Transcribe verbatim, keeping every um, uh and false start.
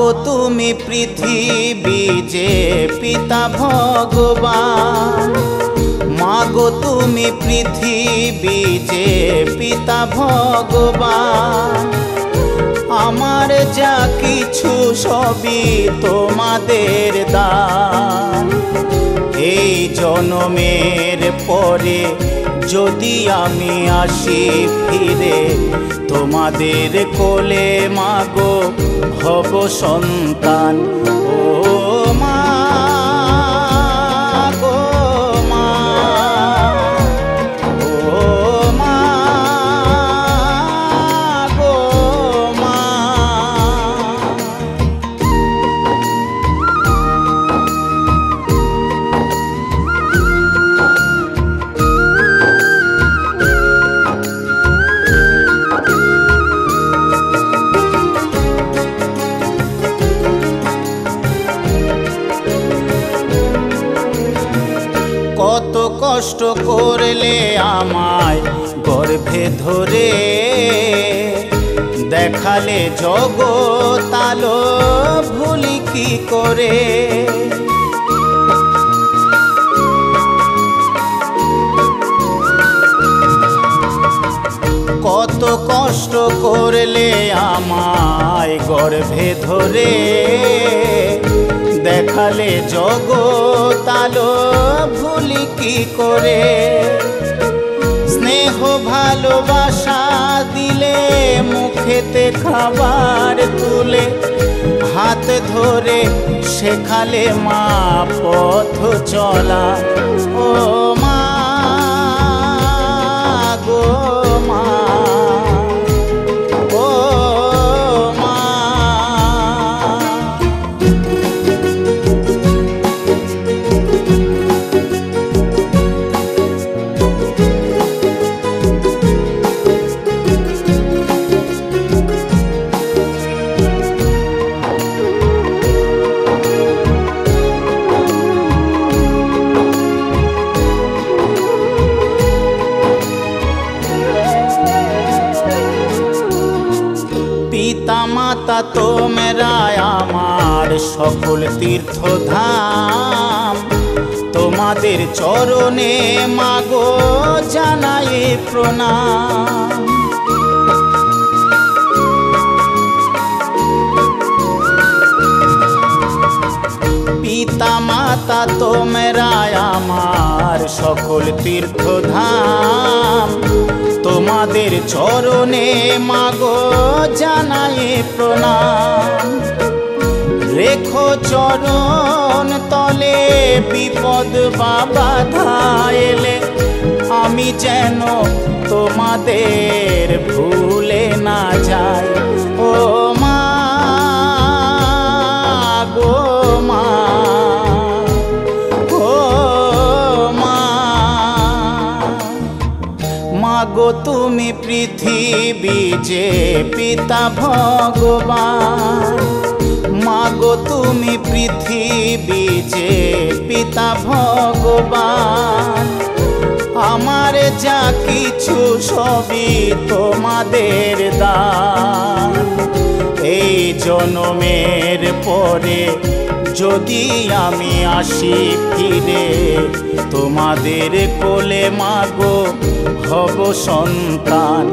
মাগো তুমি পৃথিবী যে পিতা ভগবান, মাগো তুমি পৃথিবী যে পিতা ভগবান, আমার যা কিছু সবই তোমাদের দান। এই জনমের পরে যদি আমি আসি ফিরে, তোমাদের কোলে মাগো হব সন্তান। ও মা গো মা, ও মা গো মা। কত কষ্ট করলে আমায় গর্ভে ধরে, দেখালে জগৎ আলো ভুলি কি করে। কত কষ্ট করলে আমায় গর্ভে ধরে, দেখালে জগৎ আলো ভুলি কি করে। স্নেহ ভালোবাসা দিলে মুখেতে খাবার তুলে, হাত ধরে শেখালে মা পথ চলা। ও মা গো মা, ও মা। পিতা মাতা তোমরা আমার সকল তীর্থধাম, তোমাদের চরণে মাগো জানাই প্রণাম। পিতা মাতা তোমরা আমার সকল তীর্থধাম, তোমাদের চরণে মাগো জানাই প্রণাম। রেখো চরণ তলে বিপদ বা বাধা এলে, আমি যেন তোমাদের ভুলে না যাই। ও মা গো মা, ও মা। মাগো তুমি পৃথিবী যে পিতা ভগবান, মাগো তুমি পৃথিবী যে পিতা ভগবান, আমার যা কিছু সবই তোমাদের দান। এই জনমের পরে যদি আমি আসি ফিরে, তোমাদের কোলে মাগো হব সন্তান।